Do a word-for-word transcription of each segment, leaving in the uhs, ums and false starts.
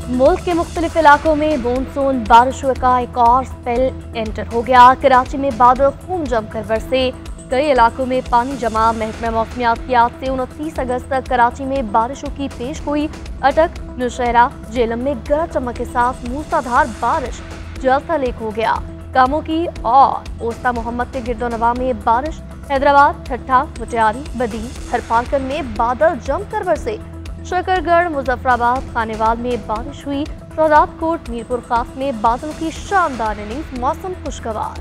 मुल्क के मुख्तलिफ इलाकों में मानसून बारिशों का एक और स्पेल एंटर हो गया। कराची में बादल खूब जमकर बरसे, कई इलाकों में पानी जमा। महकमा मौसमियात की आज से उनतीस अगस्त तक कराची में बारिशों की पेश गोई। अटक, नौशहरा, जेलम में गरज चमक के साथ मूसलाधार बारिश, जलसा लेक हो गया कामों की। और ओस्ता मोहम्मद के गिरदोनवा में बारिश। हैदराबाद, ठट्ठा, मुटियारी, बदी, हरपालकर में बादल जमकर बरसे। शकरगढ़, मुजफ्फराबाद, खानेवाल में बारिश हुई। शहजाद कोट, मीरपुर खास में बादलों की शानदार इनिंग्स, मौसम खुशगवार।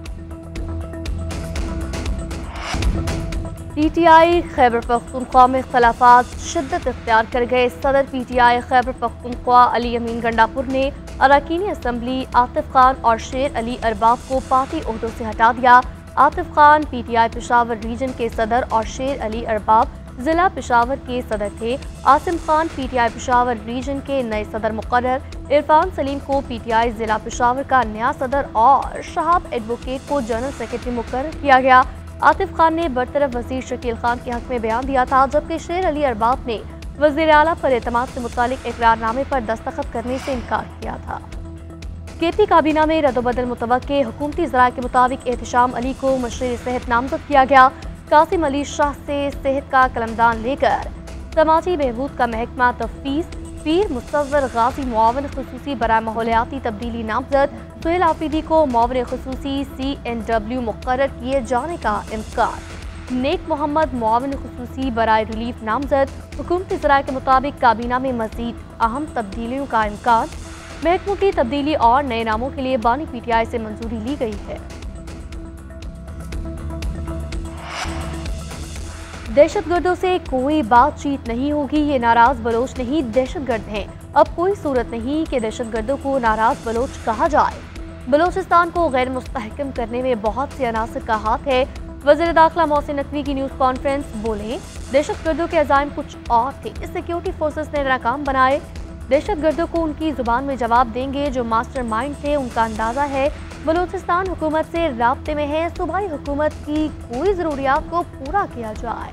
पीटीआई खैबर पख्तूनख्वा में इख्तलाफात शिद्दत इख्तियार कर गए। सदर पीटीआई खैबर पख्तूनख्वा अली अमीन गंडापुर ने अरकान असम्बली आतिफ खान और शेर अली अरबाब को पार्टी ओहदों से हटा दिया। आतिफ खान पीटीआई पेशावर रीजन के सदर और शेर अली अरबाब जिला पेशावर के सदर थे। आसिम खान पीटीआई पेशावर रीजन के नए सदर मुकर्रर। इरफान सलीम को पीटीआई जिला पेशावर का नया सदर और शहाब एडवोकेट को जनरल सेक्रेटरी मुकर्रर किया गया। आतिफ खान ने बरतरफ वजीर शकील खान के हक में बयान दिया था, जबकि शेर अली अरबाब ने वजीर आला पर एतमाद से मुतालिक इकरारनामे पर दस्तखत करने से इनकार किया था। केपी काबीना में रद्दोबदल मुतवक्के। हुकूमती ज़राए के मुताबिक एहतशाम अली को मशीर सेहत नामजद किया गया। कासिम अली शाह से सेहत का कलमदान लेकर समाजी बहबूद का महकमा तफवीज़। पीर मुसव्वर गाजी मुआवन खुसूसी बराए माहौलियाती तब्दीली नामजद। सुहेल आफरीदी को मुआवन खुसूसी सी एन डब्ल्यू मुकर्रर किए जाने का इम्कान। नेक मोहम्मद मुआवन खुसूसी बराए रिलीफ नामजद। हुकूमती ज़राए के मुताबिक काबीना में मज़ीद अहम तब्दीलियों का इम्कान। महकमों की तब्दीली और नए नामों के लिए बानी पीटीआई से मंजूरी ली गई है। दहशतगर्दों से कोई बातचीत नहीं होगी, ये नाराज बलोच नहीं दहशतगर्द हैं। अब कोई सूरत नहीं कि दहशतगर्दों को नाराज बलोच कहा जाए। बलोचिस्तान को गैर मुस्तहकम करने में बहुत से अनासर का हाथ है। वज़ीर दाखिला मोहसिन नकवी की न्यूज़ कॉन्फ्रेंस, बोले दहशतगर्दों के अज़ाइम कुछ और थे, इस सिक्योरिटी फोर्सेस ने नाकाम बनाए। दहशतगर्दों को उनकी जुबान में जवाब देंगे जो मास्टर माइंड थे, उनका अंदाजा है। बलोचिस्तान हुकूमत से राब्ते में है, सूबाई हुकूमत की कोई ज़रूरियात को पूरा किया जाए।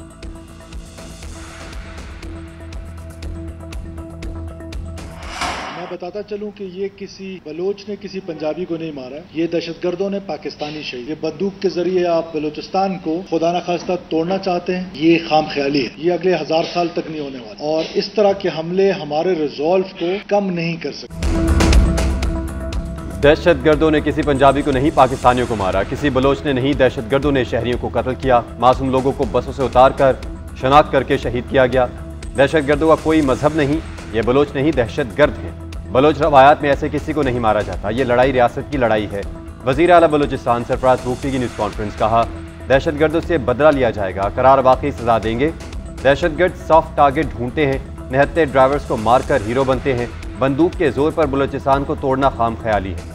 मैं बताता चलूं कि ये किसी बलोच ने किसी पंजाबी को नहीं मारा, ये दहशतगर्दों ने पाकिस्तानी शहीद। ये बंदूक के जरिए आप बलोचिस्तान को खुदा न खास्ता तोड़ना चाहते हैं, ये खाम ख्याली है। ये अगले हजार साल तक नहीं होने वाला और इस तरह के हमले हमारे रिजॉल्व को कम नहीं कर सकते। दहशतगर्दों ने किसी पंजाबी को नहीं पाकिस्तानियों को मारा, किसी बलोच ने नहीं दहशतगर्दों ने शहरियों को कत्ल किया। मासूम लोगों को बसों से उतार कर शनाख्त करके शहीद किया गया। दहशतगर्दों का कोई मजहब नहीं, ये बलोच नहीं दहशतगर्द हैं। बलोच रवायात में ऐसे किसी को नहीं मारा जाता, ये लड़ाई रियासत की लड़ाई है। वज़ीर आला बलोचिस्तान सरफराज बूटी की न्यूज़ कॉन्फ्रेंस, कहा दहशतगर्दों से बदला लिया जाएगा, करार वाकई सजा देंगे। दहशतगर्द सॉफ्ट टारगेट ढूंढते हैं, निहत्ते ड्राइवर्स को मारकर हीरो बनते हैं। बंदूक के जोर पर बलोचिस्तान को तोड़ना खाम ख्याली है।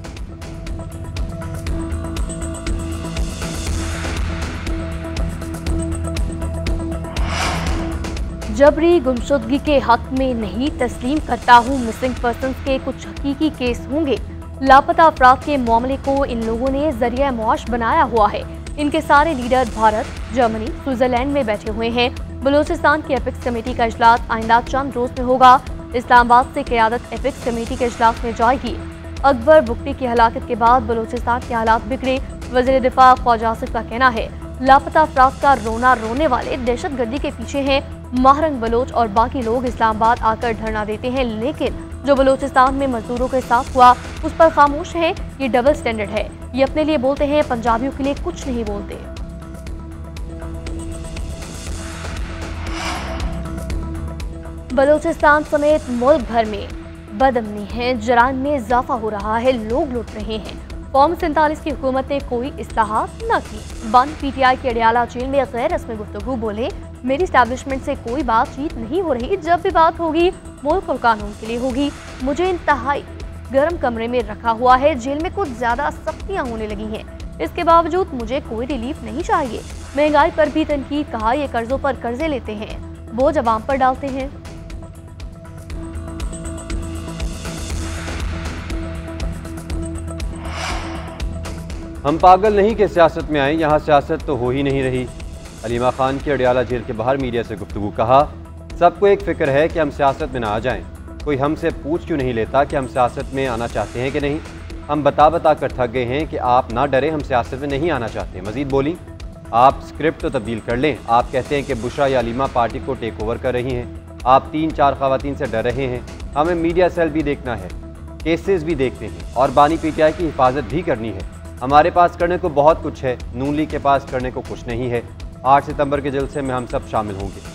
जबरी गुमशुदगी के हक में नहीं तस्लीम करता हूँ। मिसिंग पर्सन्स के कुछ हकीकी केस होंगे। लापता अफराद के मामले को इन लोगों ने जरिया मुआश बनाया हुआ है। इनके सारे लीडर भारत, जर्मनी, स्विट्जरलैंड में बैठे हुए हैं। बलोचिस्तान की एपिक्स कमेटी का इजलास आइंदा चंद रोज में होगा। इस्लामाबाद से क़यादत एपिक्स कमेटी के इजलास में जाएगी। अकबर बुगटी की हलाकत के बाद बलोचिस्तान के हालात बिगड़े। वज़ीर दिफा ख्वाजा आसिफ का कहना है लापता अफराद का रोना रोने वाले दहशतगर्दी के पीछे हैं। महरंग बलोच और बाकी लोग इस्लामाबाद आकर धरना देते हैं, लेकिन जो बलोचिस्तान में मजदूरों के साथ हुआ उस पर खामोश है। ये डबल स्टैंडर्ड है। ये अपने लिए बोलते हैं, पंजाबियों के लिए कुछ नहीं बोलते। बलोचिस्तान समेत मुल्क भर में बदअमनी है, जराइम में इजाफा हो रहा है, लोग लुट रहे हैं। फॉर्म सैंतालीस की हुकूमत ने कोई इस्लाहात न की। बंद पीटीआई के अडियाला जेल में गैर रस्मी गुफ्तगू, बोले मेरी एस्टैब्लिशमेंट से कोई बातचीत नहीं हो रही। जब भी बात होगी मुल्क और कानून के लिए होगी। मुझे इंतहाई गर्म कमरे में रखा हुआ है। जेल में कुछ ज्यादा सख्तियां होने लगी हैं। इसके बावजूद मुझे कोई रिलीफ नहीं चाहिए। महंगाई पर भी तनकीद, कहा ये कर्जों पर कर्जे लेते हैं, बोझ अवाम पर डालते हैं। हम पागल नहीं कि सियासत में आए, यहाँ सियासत तो हो ही नहीं रही। अलीमा खान की अडियाला जेल के बाहर मीडिया से गुफ्तगू, कहा सबको एक फिक्र है कि हम सियासत में ना आ जाएं। कोई हमसे पूछ क्यों नहीं लेता कि हम सियासत में आना चाहते हैं कि नहीं? हम बता बता कर थक गए हैं कि आप ना डरें, हम सियासत में नहीं आना चाहते। मजीद बोली, आप स्क्रिप्ट तो तब्दील कर लें। आप कहते हैं कि बुशरा या अलीमा पार्टी को टेक ओवर कर रही हैं। आप तीन चार खवातीन से डर रहे हैं। हमें मीडिया सेल भी देखना है, केसेस भी देखते हैं और बानी पीटीआई की हिफाजत भी करनी है। हमारे पास करने को बहुत कुछ है, नून लीग के पास करने को कुछ नहीं है। आठ सितंबर के जलसे में हम सब शामिल होंगे।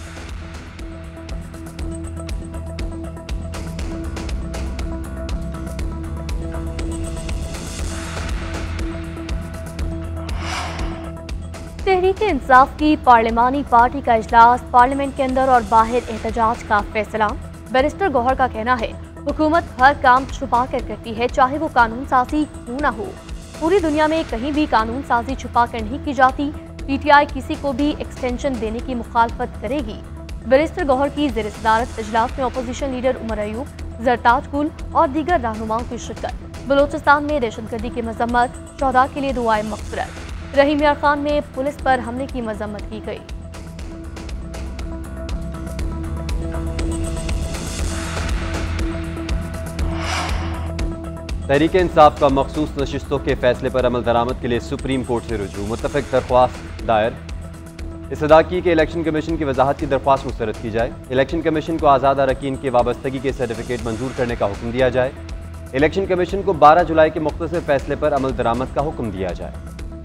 तहरीक-ए-इंसाफ की पार्लिमानी पार्टी का इजलास, पार्लियामेंट के अंदर और बाहर एहतजाज का फैसला। बैरिस्टर गौहर का कहना है, हुकूमत हर काम छुपा कर करती है, चाहे वो कानून साजी क्यों न हो। पूरी दुनिया में कहीं भी कानून साजी छुपा कर नहीं की जाती। पीटीआई किसी को भी एक्सटेंशन देने की मुखालफत करेगी। बैरिस्टर गौहर की ज़ेर सदारत इजलास में अपोजिशन लीडर उमर अयूब, जरताज गुल और दीगर रहनुमाओं की शिरकत। बलोचिस्तान में दहशतगर्दी की मजम्मत, शहदा के लिए दुआए मग़फ़िरत। रहीम यार खान में पुलिस पर हमले की मजम्मत की गई। तहरीक इंसाफ का मखसूस नशिस्तों के फैसले पर अमल दरामद के लिए सुप्रीम कोर्ट से रुजू, मुत्तफ़िक दरख्वास्त दायर। इस्तदा की कि इलेक्शन कमीशन की वजाहत की दरख्वास्त मुस्तरद की जाए। इलेक्शन कमीशन को आज़ाद अरकान के वाबस्तगी के सर्टिफिकेट मंजूर करने का हुक्म दिया जाए। इलेक्शन कमीशन को बारह जुलाई के मुख्तसर फैसले पर अमल दरामद का हुक्म दिया जाए।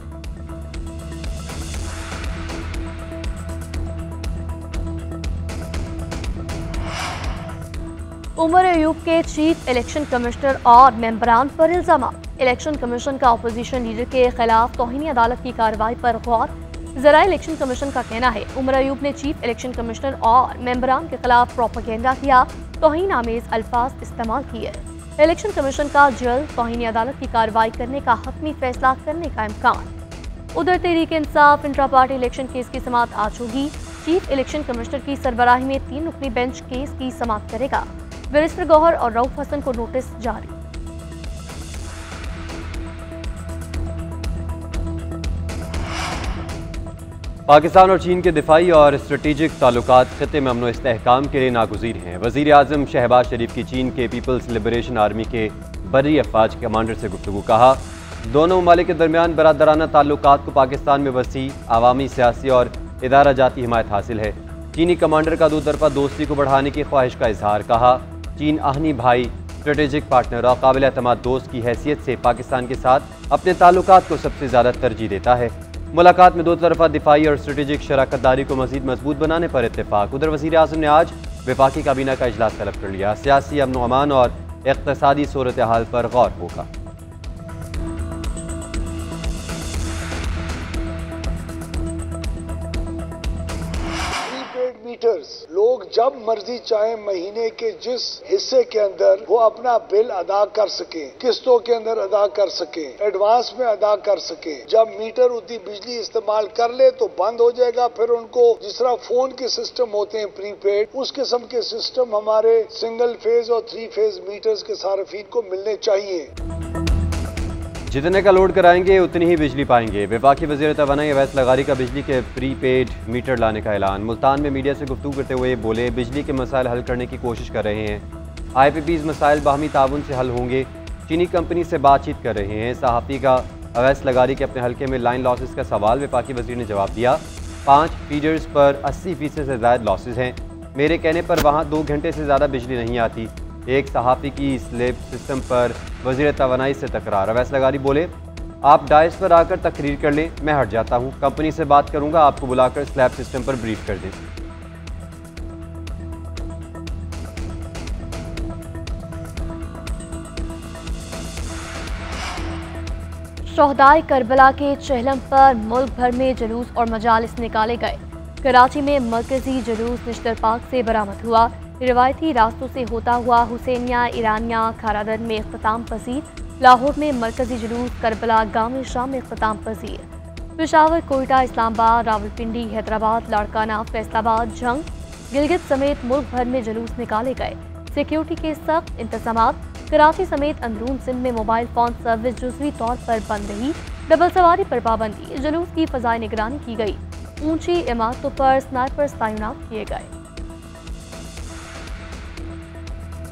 उमर अयूब के चीफ इलेक्शन कमिश्नर और मेंबरान पर इल्जाम। इलेक्शन कमीशन का अपोजिशन लीडर के खिलाफ तौहीन अदालत की कार्रवाई पर गौर। जरा इलेक्शन कमीशन का कहना है, उमर अयूब ने चीफ इलेक्शन कमिश्नर और मेंबरान के खिलाफ प्रोपेगेंडा किया, तौहीन आमेज अल्फाज इस्तेमाल किए। इलेक्शन कमीशन का जल्द तौहीन अदालत की कार्रवाई करने का हतमी फैसला करने का इम्कान। उधर Tehreek Insaf intra party election case की समाअत आज होगी। चीफ इलेक्शन कमिश्नर की सरबराही में तीन रुकनी बेंच केस की समाअत करेगा। बैरिस्टर गौहर और रऊफ हसन को नोटिस जारी। पाकिस्तान और चीन के दिफाई और स्ट्रेटेजिक ताल्लुकात खित्ते में अमन व इस्तेहकाम के लिए नागुज़ीर हैं। वज़ीर आज़म शहबाज शरीफ की चीन के पीपल्स लिबरेशन आर्मी के बर्री अफवाज कमांडर से गुफ्तगू। कहा, दोनों ममालिक के दरमियान बरादराना ताल्लुकात को पाकिस्तान में वसी आवामी, सियासी और इदारा जाती हिमायत हासिल है। चीनी कमांडर का दो तरफा दोस्ती को बढ़ाने की ख्वाहिश का इजहार। कहा, चीन आहनी भाई, स्ट्रेटेजिक पार्टनर और काबिल एतमाद दोस्त की हैसियत से पाकिस्तान के साथ अपने ताल्लुकात को सबसे ज़्यादा तरजीह देता है। मुलाकात में दो तरफा दिफाई और स्ट्रेटेजिक शराकत दारी को मज़ीद मजबूत बनाने पर इत्तेफाक। उधर वज़ीर आज़म ने आज वफाकी काबीना का इजलास तलब कर लिया। सियासी अमन व अमान और इक़्तिसादी सूरत हाल पर गौर होगा। मीटर्स लोग जब मर्जी चाहे महीने के जिस हिस्से के अंदर वो अपना बिल अदा कर सके, किस्तों के अंदर अदा कर सके, एडवांस में अदा कर सके। जब मीटर उतनी बिजली इस्तेमाल कर ले तो बंद हो जाएगा। फिर उनको जिस तरह फोन के सिस्टम होते हैं प्रीपेड, उस किस्म के सिस्टम हमारे सिंगल फेज और थ्री फेज मीटर्स के सार्फिन को मिलने चाहिए। जितने का लोड कराएंगे उतनी ही बिजली पाएंगे। वफाकी वज़ीर तवानाई अवैस लगारी का बिजली के प्रीपेड मीटर लाने का ऐलान। मुल्तान में मीडिया से गुफ्तगू करते हुए बोले, बिजली के मसाइल हल करने की कोशिश कर रहे हैं। आई पी पीज़ मसाइल बाहमी ताउन से हल होंगे। चीनी कंपनी से बातचीत कर रहे हैं। सहाफ़ी का अवैस लगारी के अपने हल्के में लाइन लॉसेस का सवाल वफाकी वज़ीर ने जवाब दिया। पाँच फीडर्स पर अस्सी फीसद से ज़्यादा लॉसेस हैं। मेरे कहने पर वहाँ दो घंटे से ज़्यादा बिजली नहीं आती। एक सहाफ़ी की स्लेब सिस्टम पर वज़ीर तवानाई से तकरार। अवैस लगारी बोले, आप डाइस पर आकर तकरीर कर लें, मैं हट जाता हूँ। कंपनी से बात करूँगा, आपको बुलाकर स्लैब सिस्टम पर ब्रीफ कर दें। शोहदाए करबला के चहलम पर मुल्क भर में जुलूस और मजालिस निकाले गए। कराची में मरकजी जुलूस निश्तर पार्क से बरामद हुआ। रिवायती रास्तों से होता हुआ हुसैनिया, ईरानिया, खारादन में इख्तिताम पसीर। लाहौर में मरकजी जुलूस करबला गाम शाम में इख्तिताम पसीर। पेशावर, कोयटा, इस्लामाबाद, रावलपिंडी, हैदराबाद, लाड़काना, फैसलाबाद, झंग, गिलगित समेत मुल्क भर में जुलूस निकाले गए। सिक्योरिटी के सख्त इंतजामात। कराची समेत अंदरून सिंध में मोबाइल फोन सर्विस जुज़वी तौर पर बंद रही। डबल सवारी पर पाबंदी। जुलूस की फ़ज़ाई निगरानी की गई। ऊंची इमारतों पर स्नाइपर्स तैनात किए गए।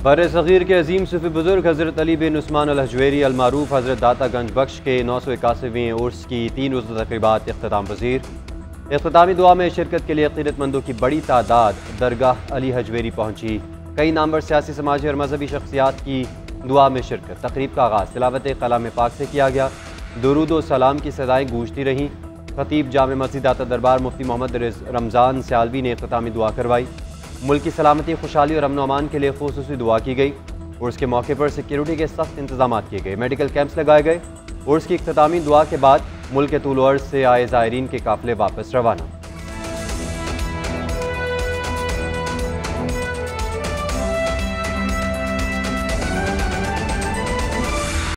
बर सग़ीर के अजीम सूफी बुजुर्ग हज़रत अली बिन उस्मान अल हजवेरी अल मारूफ हज़रत दाता गंज बख्श के नौ सौ इक्यासीवीं उर्स की तीन रोज़ा तक़रीबात इख्तिताम पज़ीर। इख्तितामी दुआ में शिरकत के लिए अक़ीदतमंदों की बड़ी तादाद दरगाह अली हजवेरी पहुँची। कई नामवर सियासी, समाजी और मजहबी शख्सियात की दुआ में शिरकत। तकरीब का आगाज़ तिलावत कलाम पाक से किया गया। दुरूद व सलाम की सदाएँ गूंजती रहीं। खतीब जामे मस्जिद दाता दरबार मुफ्ती मोहम्मद रमज़ान सयालवी ने इख्तितामी दुआ करवाई। मुल्क की सलामती, खुशहाली और अमन व अमान के लिए खुसूसी दुआ की गई। उर्स के मौके पर सिक्योरिटी के सख्त इंतजाम किए गए। मेडिकल कैंप्स लगाए गए। उर्स की इख्तितामी दुआ के बाद मुल्क के तूल अर्ज़ से आए ज़ायरीन के काफ़िले वापस रवाना।